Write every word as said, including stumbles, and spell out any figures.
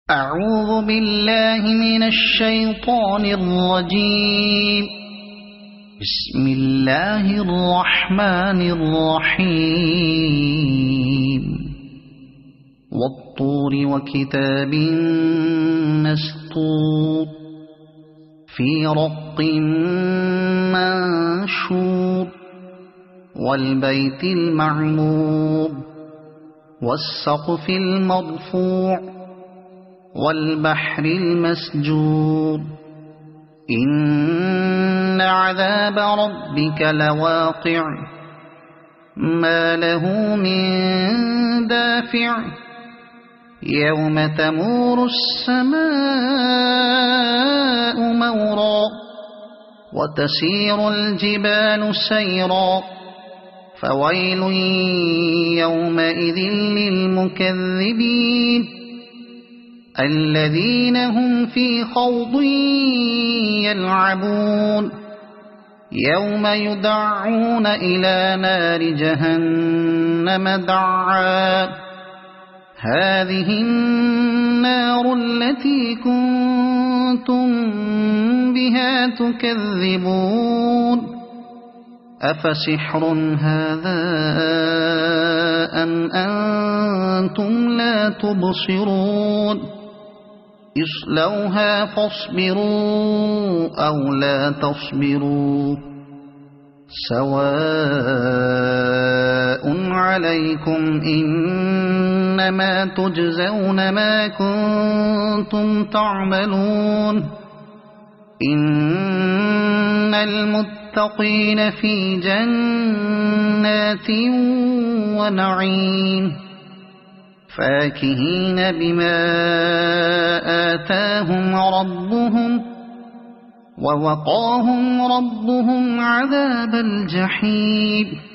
أعوذ بالله من الشيطان الرجيم. بسم الله الرحمن الرحيم. والطور وكتاب مسطور في رق منشور والبيت المعمور والسقف المرفوع والبحر المسجور إن عذاب ربك لواقع ما له من دافع يوم تمور السماء مورا وتسير الجبال سيرا فويل يومئذ للمكذبين الذين هم في خوض يلعبون يوم يدعون إلى نار جهنم دعا هذه النار التي كنتم بها تكذبون أفسحر هذا أم أنتم لا تبصرون اصلوها فاصبروا أو لا تصبروا سواء عليكم إنما تجزون ما كنتم تعملون إن المتقين في جنات ونعيم فاكهين بما آتاهم ربهم ووقاهم ربهم عذاب الجحيم.